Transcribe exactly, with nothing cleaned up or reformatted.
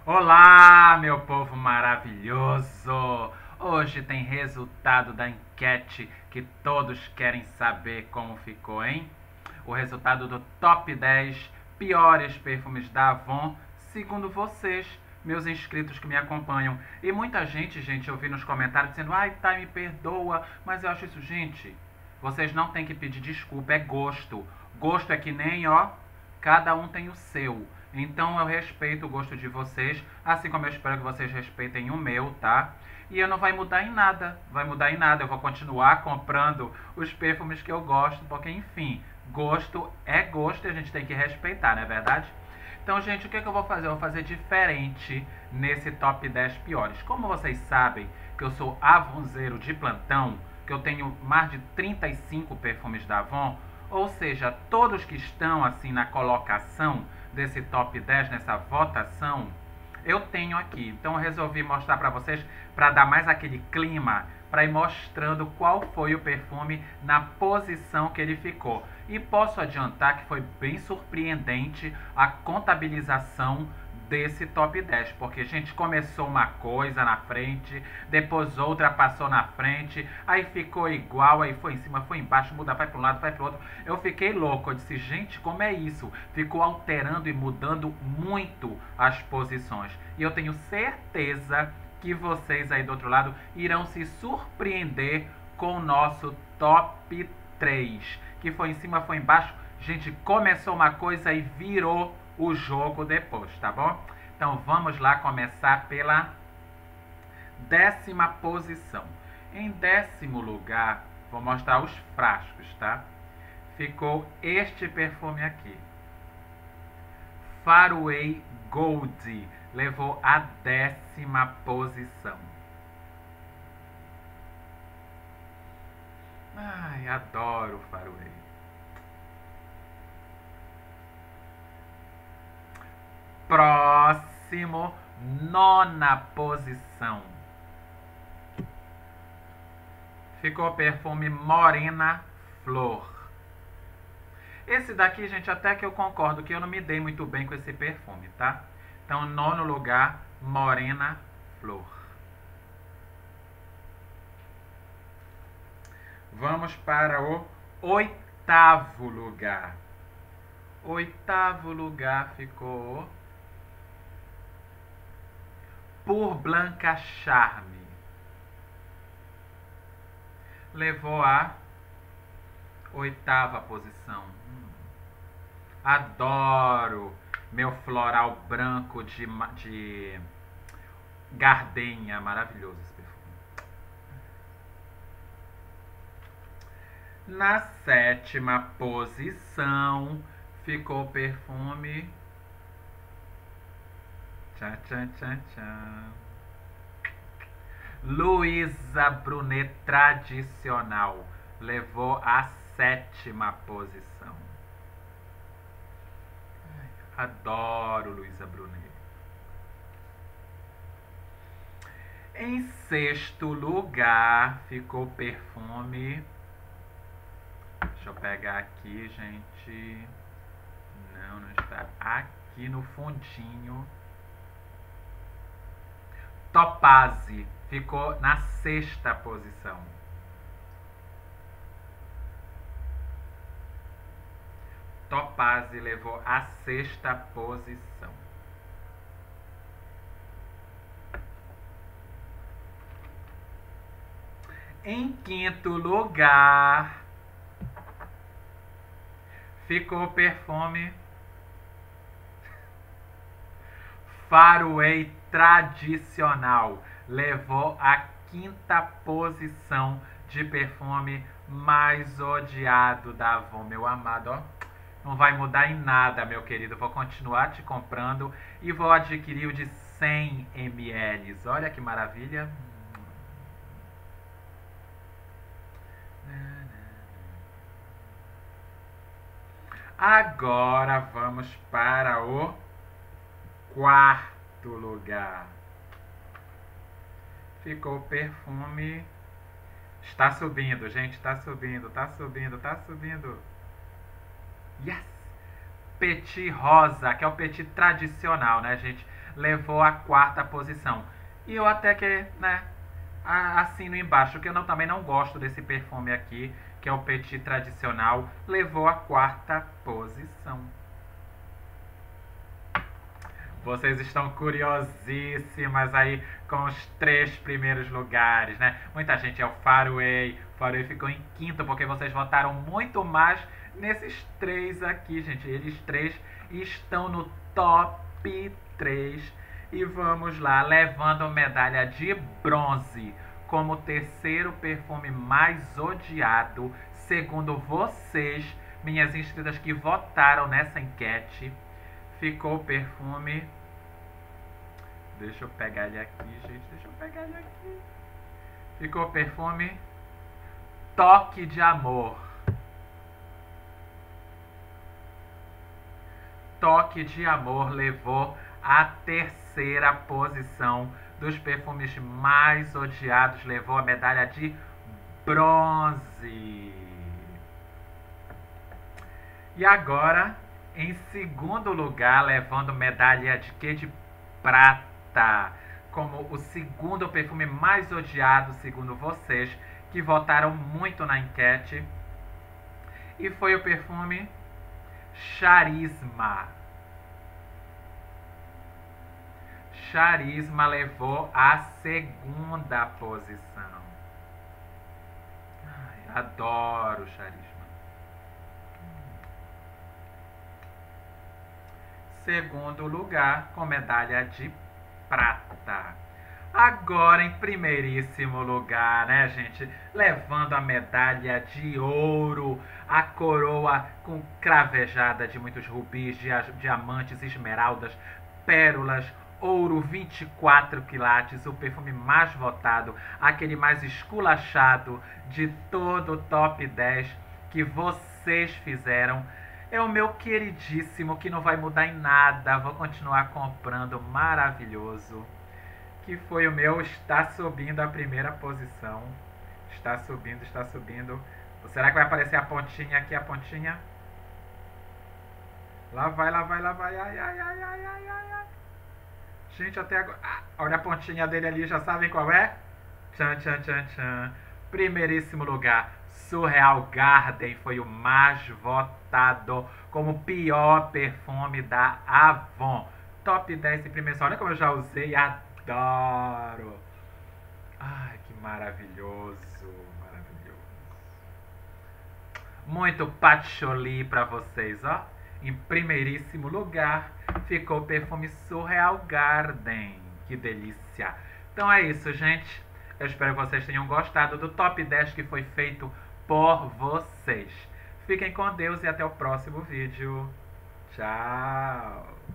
Olá, meu povo maravilhoso! Hoje tem resultado da enquete que todos querem saber como ficou, hein? O resultado do top dez piores perfumes da Avon, segundo vocês, meus inscritos que me acompanham. E muita gente, gente, eu vi nos comentários dizendo: ai, tá, me perdoa, mas eu acho isso, gente. Vocês não têm que pedir desculpa, é gosto. Gosto é que nem, ó, cada um tem o seu. Então eu respeito o gosto de vocês, assim como eu espero que vocês respeitem o meu, tá? E eu não vai mudar em nada, vai mudar em nada. Eu vou continuar comprando os perfumes que eu gosto, porque enfim, gosto é gosto e a gente tem que respeitar, não é verdade? Então, gente, o que, é que eu vou fazer? Eu vou fazer diferente nesse top dez piores. Como vocês sabem que eu sou avonzeiro de plantão, que eu tenho mais de trinta e cinco perfumes da Avon, ou seja, todos que estão assim na colocação desse top dez, nessa votação, eu tenho aqui. Então eu resolvi mostrar para vocês, para dar mais aquele clima, para ir mostrando qual foi o perfume na posição que ele ficou. E posso adiantar que foi bem surpreendente a contabilização desse top dez, porque, gente, começou uma coisa na frente, depois outra passou na frente, aí ficou igual, aí foi em cima, foi embaixo, muda, vai para um lado, vai para o outro. Eu fiquei louco, eu disse, gente, como é isso? Ficou alterando e mudando muito as posições. E eu tenho certeza que vocês aí do outro lado irão se surpreender com o nosso top três, que foi em cima, foi embaixo. Gente, começou uma coisa e virou o jogo depois, tá bom? Então vamos lá começar pela décima posição. Em décimo lugar, vou mostrar os frascos, tá? Ficou este perfume aqui. Faraway Gold, levou a décima posição. Ai, adoro Faraway. Próximo, nona posição. Ficou o perfume Morena Flor. Esse daqui, gente, até que eu concordo que eu não me dei muito bem com esse perfume, tá? Então, nono lugar, Morena Flor. Vamos para o oitavo lugar. Oitavo lugar ficou Por Blanca Charme. Levou a oitava posição. Hum. Adoro meu floral branco de, de gardenia. Maravilhoso esse perfume. Na sétima posição ficou o perfume Tchan, tchan, tchan, tchan. Luísa Brunet Tradicional. Levou a sétima posição. Ai, adoro Luísa Brunet. Em sexto lugar ficou o perfume. Deixa eu pegar aqui, gente. Não, não está. Aqui no fundinho. Topazzi ficou na sexta posição. Topazzi levou a sexta posição. Em quinto lugar ficou o perfume Faraway Tradicional. Levou a quinta posição de perfume mais odiado da Avon. Meu amado, ó, não vai mudar em nada, meu querido. Vou continuar te comprando e vou adquirir o de cem mililitros. Olha que maravilha. Agora vamos para o quarto lugar. Ficou o perfume. Está subindo, gente. Está subindo, está subindo, está subindo. Yes! Petit Rosa, que é o Petit tradicional, né, gente? Levou a quarta posição. E eu até que, né, assino embaixo, que eu não, também não gosto desse perfume aqui, que é o Petit tradicional, levou a quarta posição. Vocês estão curiosíssimas aí com os três primeiros lugares, né? Muita gente é o Faraway. O Faraway ficou em quinto porque vocês votaram muito mais nesses três aqui, gente. Eles três estão no top três. E vamos lá, levando medalha de bronze como terceiro perfume mais odiado, segundo vocês, minhas inscritas que votaram nessa enquete, ficou o perfume... Deixa eu pegar ele aqui, gente. Deixa eu pegar ele aqui. Ficou o perfume Toque de Amor. Toque de Amor levou a terceira posição dos perfumes mais odiados. Levou a medalha de bronze. E agora, em segundo lugar, levando medalha de quê? De prata, como o segundo perfume mais odiado, segundo vocês, que votaram muito na enquete. E foi o perfume Charisma. Charisma levou a segunda posição. Ai, adoro Charisma. Segundo lugar, com medalha de prata. Agora, em primeiríssimo lugar, né, gente? Levando a medalha de ouro, a coroa com cravejada de muitos rubis, diamantes, esmeraldas, pérolas, ouro vinte e quatro quilates, o perfume mais votado, aquele mais esculachado de todo o top dez que vocês fizeram. É o meu queridíssimo, que não vai mudar em nada, vou continuar comprando, maravilhoso. Que foi o meu, está subindo a primeira posição. Está subindo, está subindo. Será que vai aparecer a pontinha aqui, a pontinha? Lá vai, lá vai, lá vai. Ai, ai, ai, ai, ai, ai, ai. Gente, até agora... Ah, olha a pontinha dele ali, já sabem qual é? Tchan, tchan, tchan, tchan. Primeiríssimo lugar, Surreal Garden foi o mais votado como pior perfume da Avon. Top dez em primeiro. Olha como eu já usei, adoro. Ai, que maravilhoso, maravilhoso. Muito patchouli pra vocês, ó. Em primeiríssimo lugar ficou o perfume Surreal Garden. Que delícia. Então é isso, gente. Eu espero que vocês tenham gostado do top dez que foi feito por vocês. Fiquem com Deus e até o próximo vídeo. Tchau!